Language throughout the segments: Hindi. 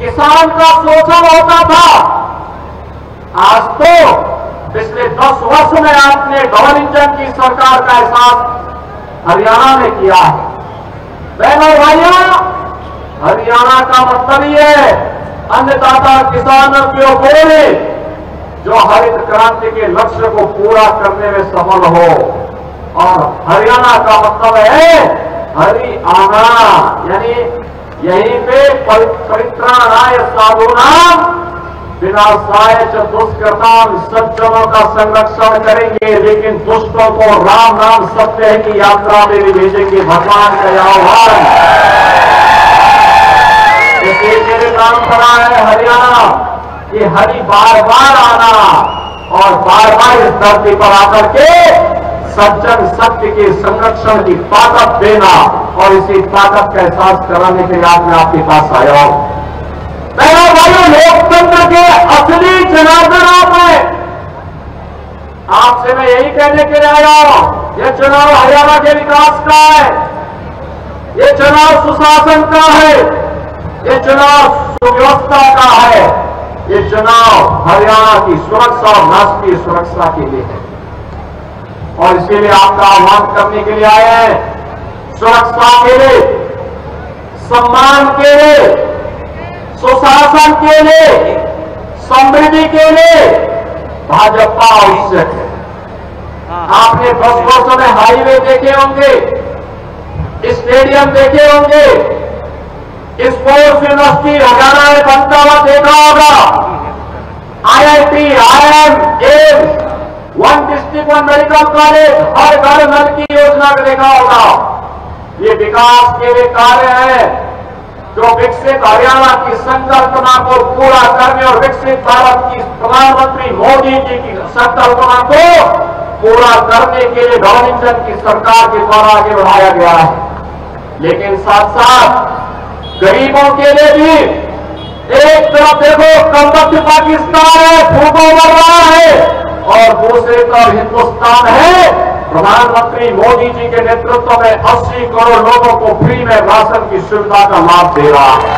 किसान का शोषण होता था। आज तो पिछले 10 वर्ष में आपने डबल इंजन की सरकार का एहसास हरियाणा में किया है। बहनों भाइयों, हरियाणा का मतलब ही है अन्नदाता किसानों की ओर जो हरित क्रांति के लक्ष्य को पूरा करने में सफल हो। और हरियाणा का मतलब है हरियाणा, यानी यहीं पे परित्राणाय साधूनाम विनाशाय च दुष्कृताम, सज्जनों का संरक्षण करेंगे लेकिन दुष्टों को राम नाम सत्य की यात्रा में भी भेजेंगे। भगवान का आह्वान। इसलिए मेरे नाम पर है हरियाणा, ये हरि बार बार आना और बार बार इस धरती पर आकर के सज्जन सत्य के संरक्षण की ताकत देना और इसी ताकत का एहसास कराने के लिए आज मैं आपके पास आया हूं। बहनों भाइयों, लोकतंत्र के असली जनार्दन आप हैं। आपसे मैं यही कहने के लिए आया हूं, यह चुनाव हरियाणा के विकास का है, यह चुनाव सुशासन का है, यह चुनाव सुव्यवस्था का है, ये चुनाव हरियाणा की सुरक्षा और राष्ट्रीय सुरक्षा के लिए है। और इसके लिए आपका आह्वान करने के लिए आए हैं। सुरक्षा के लिए, सम्मान के लिए, सुशासन के लिए, समृद्धि के लिए भाजपा आवश्यक है। आपने 10 वर्षों में हाईवे देखे होंगे, स्टेडियम देखे होंगे, स्पोर्ट्स यूनिवर्सिटी हरियाणा में बनता हुआ देखा होगा, IIT, IIM, AIIMS, 1 district 1 medical college, हर घर नल की योजना को देखा होगा। ये विकास के वे कार्य हैं जो विकसित हरियाणा की संकल्पना को पूरा करने और विकसित भारत की प्रधानमंत्री मोदी जी की संकल्पना को पूरा करने के लिए डबल इंजन की सरकार के द्वारा आगे बढ़ाया गया है। लेकिन साथ साथ गरीबों के लिए भी, एक तरफ देखो कमबख्त पाकिस्तान है, भूखों मर रहा है, और दूसरी तरफ हिंदुस्तान है, प्रधानमंत्री मोदी जी के नेतृत्व में 80 करोड़ लोगों को फ्री में राशन की सुविधा का लाभ दे रहा है।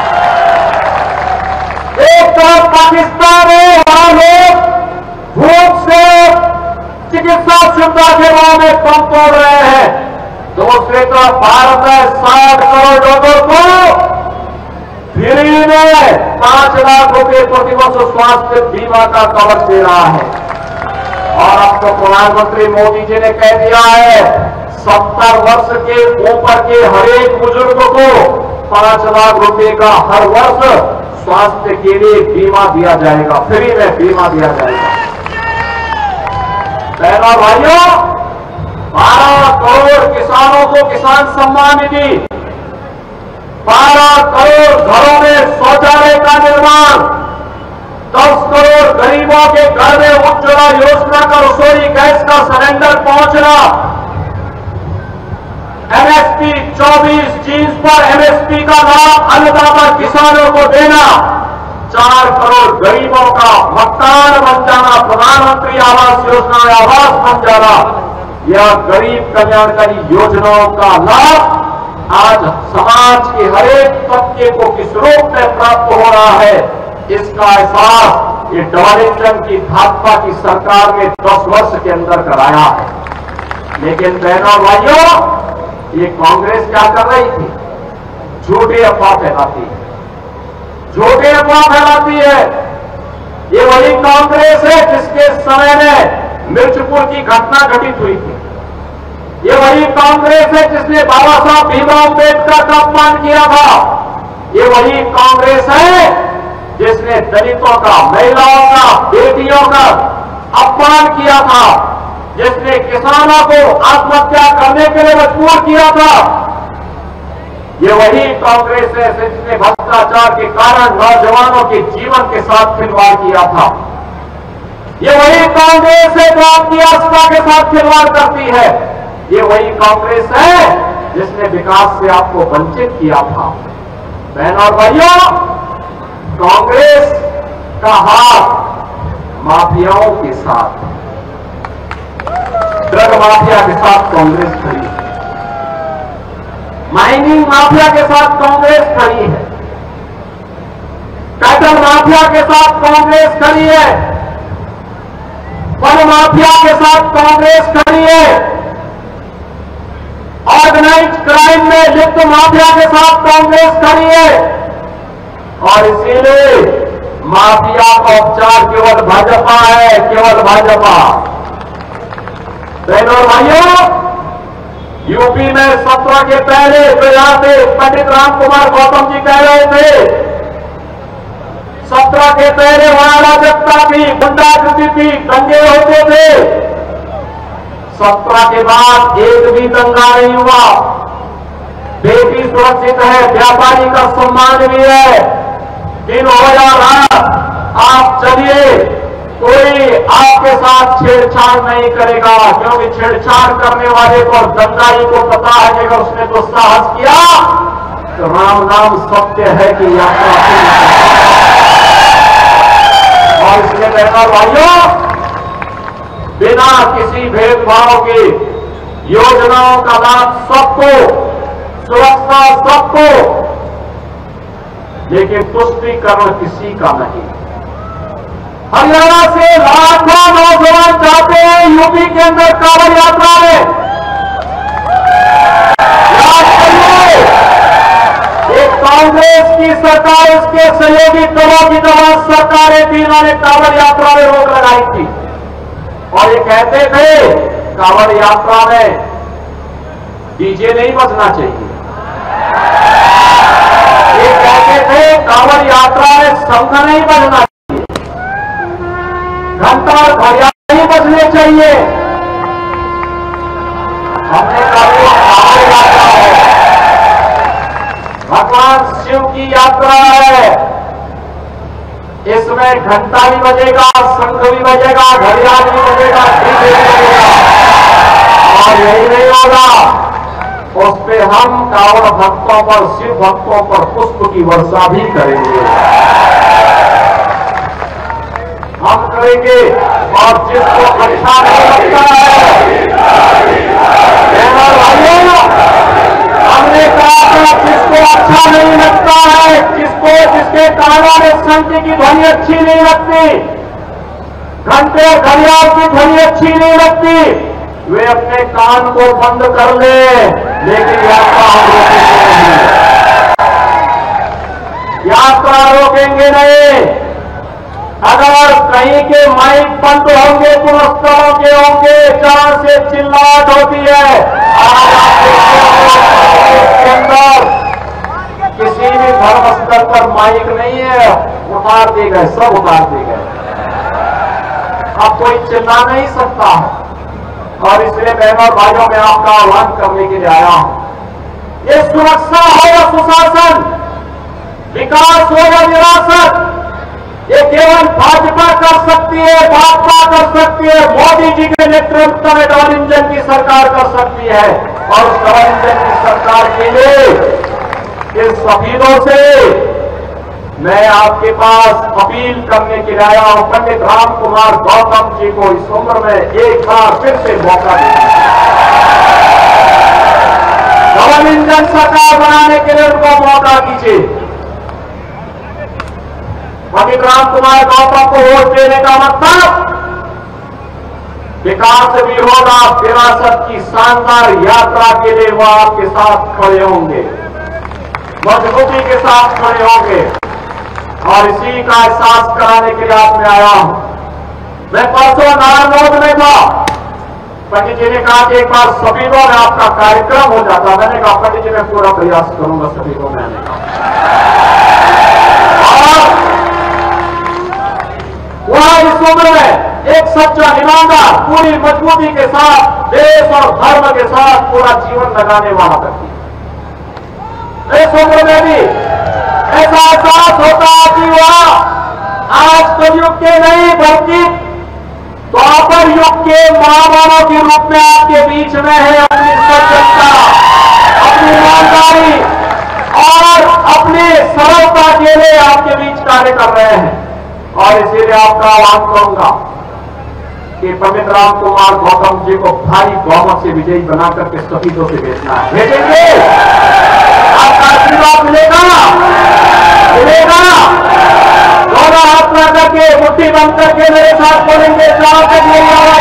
एक तरफ पाकिस्तान है, वहां लोग भूख से चिकित्सा सुविधा के नाम में दम तोड़ रहे हैं। दूसरी तरफ भारत में 60 करोड़ लोगों को फ्री में 5 लाख रुपए प्रतिवर्ष स्वास्थ्य बीमा का कवर दे रहा है। और अब तो प्रधानमंत्री मोदी जी ने कह दिया है 70 वर्ष के ऊपर के हर एक बुजुर्ग को 5 लाख रुपए का हर वर्ष स्वास्थ्य के लिए बीमा दिया जाएगा, फ्री में बीमा दिया जाएगा। बहनों भाइयों, 12 करोड़ किसानों को किसान सम्मान निधि, 12 करोड़ घरों में शौचालय का निर्माण, 10 करोड़ गरीबों के घर में उज्ज्वला योजना का रसोई गैस का सिलेंडर पहुंचना, MSP 24 चीज पर MSP का लाभ अन्नदाता किसानों को देना, 4 करोड़ गरीबों का मकान बन जाना, प्रधानमंत्री आवास योजना में आवास बन जाना, यह गरीब कल्याणकारी योजनाओं का लाभ आज समाज के हर एक तबके को किस रूप में प्राप्त हो रहा है, इसका एहसास ये डबल इंजन की भाजपा की सरकार ने 10 वर्ष के अंदर कराया है। लेकिन बहनों भाइयों, ये कांग्रेस क्या कर रही थी? झूठी अफवाह फैलाती है, झूठी अफवाह फैलाती है। ये वही कांग्रेस है जिसके समय में मिर्चपुर की घटना घटित हुई थी। ये वही कांग्रेस है जिसने बाबा साहब भीमराव अम्बेडकर का अपमान किया था। ये वही कांग्रेस है जिसने दलितों का, महिलाओं का, बेटियों का अपमान किया था, जिसने किसानों को आत्महत्या करने के लिए मजबूर किया था। ये वही कांग्रेस है जिसने भ्रष्टाचार के कारण नौजवानों के जीवन के साथ खिलवाड़ किया था। ये वही कांग्रेस है जो आपकी आस्था के साथ खिलवाड़ करती है। ये वही कांग्रेस है जिसने विकास से आपको वंचित किया था। बहनों और भाइयों, कांग्रेस का हाथ माफियाओं के साथ, ड्रग माफिया के साथ कांग्रेस खड़ी है, माइनिंग माफिया के साथ कांग्रेस खड़ी है, माफिया के साथ कांग्रेस खड़ी है, वन माफिया के साथ कांग्रेस खड़ी है, ऑर्गेनाइज क्राइम में लिप्त माफिया के साथ कांग्रेस खड़ी है। और इसीलिए माफिया का उपचार केवल भाजपा है, केवल भाजपा। बहनों और भाइयों, यूपी में 17 के पहले तो यहां से पंडित राम कुमार गौतम जी कह रहे थे, 17 के पहले वहां अराजकता थी, गुंडागर्दी थी, दंगे होते थे। 17 के बाद एक भी दंगा नहीं हुआ, बेटी सुरक्षित है, व्यापारी का सम्मान भी है। दिन हो या रात आप चलिए, कोई आपके साथ छेड़छाड़ नहीं करेगा, क्योंकि छेड़छाड़ करने वाले को दंगाई को पता है कि अगर उसने तो साहस किया तो राम नाम सत्य है कि यात्रा। और इसलिए बहनों भाइयों, बिना किसी भेदभाव के योजनाओं का लाभ सबको, सुरक्षा सबको, लेकिन तुष्टीकरण किसी का नहीं। हरियाणा से लाखों नौजवान जाते हैं यूपी के अंदर कांवड़ यात्रा में। याद करिए, एक कांग्रेस की सरकार, इसके सहयोगी दलों की दवा सरकारें थी, इन्होंने कांवड़ यात्रा में रोक लगाई थी और ये कहते थे कांवड़ यात्रा में डीजे नहीं बजना चाहिए। ये कहते थे कांवड़ यात्रा में शंख नहीं बजना चाहिए, घंटा और घड़ियाल नहीं बजने चाहिए। हमने कहा कांवड़ यात्रा है, भगवान शिव की यात्रा है, इसमें घंटा भी बजेगा, शंख भी बजेगा, घड़ियाल भी बजेगा, डीजे भी बजेगा। और यही नहीं होगा, उस पे हम कांवड़ भक्तों पर, शिव भक्तों पर पुष्प की वर्षा भी करेंगे, हम करेंगे। और जिसको अच्छा नहीं लगता है, भाइयों, हमने कहा था जिसको अच्छा नहीं लगता है, जिसके कानों में शंख की ध्वनि अच्छी नहीं लगती, घंटे और घड़ियाल की ध्वनि अच्छी नहीं लगती, वे अपने कान को बंद कर ले, लेकिन यात्रा हम रोकेंगे नहीं, यात्रा रोकेंगे नहीं। अगर कहीं के माइक बंद होंगे, पुरस्कारों के होंगे, जहां से चिल्लाहट होती है, आज आप इसके अंदर किसी भी धर्म स्तर पर माइक नहीं है, उतार दिए गए, सब उतार दिए गए, अब कोई चिल्ला नहीं सकता है। और इसलिए बहनों और भाइयों, मैं आपका आह्वान करने के लिए आया हूं, ये सुरक्षा हो या सुशासन, विकास हो या विरासत, ये केवल भाजपा कर सकती है, भाजपा कर सकती है, मोदी जी के नेतृत्व में डबल इंजन की सरकार कर सकती है। और डबल इंजन की सरकार के लिए इस सफीरों से मैं आपके पास अपील करने के लिए आया हूं, पंडित राम कुमार गौतम जी को इस उम्र में एक बार फिर से मौका दीजिए, डबल इंजन सरकार बनाने के लिए उनको मौका दीजिए। पंडित राम कुमार गौतम को वोट देने का मतलब विकास भी होगा, विरासत की शानदार यात्रा के लिए वो आपके साथ खड़े होंगे, मजबूती के साथ खड़े होंगे। और इसी का एहसास कराने के लिए आप में आया हूं। मैं परसों नारायण में था, पंडित जी ने कहा कि एक बार सफीरों में आपका कार्यक्रम हो जाता, मैंने कहा पंडित जी मैं पूरा प्रयास करूंगा सफीरों में आने का। और वहां इस उम्र में एक सच्चा ईमानदार पूरी मजबूती के साथ देश और धर्म के साथ पूरा जीवन लगाने वाला व्यक्ति, इस उम्र में भी ऐसा एहसास होता है कि वह आज कलयुग के नहीं बल्कि द्वापर युग के महामानव के रूप में आपके बीच में है, अपनी सच्चाई, अपनी ईमानदारी और अपनी सरलता के लिए आपके बीच कार्य कर रहे हैं। और इसीलिए आपका आह्वान करूंगा कि पंडित राम कुमार गौतम जी को भारी बहुमत से विजयी बनाकर के सफीदों से भेजना है, भेजेंगे, आपका आशीर्वाद मिलेगा, मिलेगा। करके, मुट्ठी बंद करके मेरे साथ बोलेंगे, जहां तक मेरी आवाज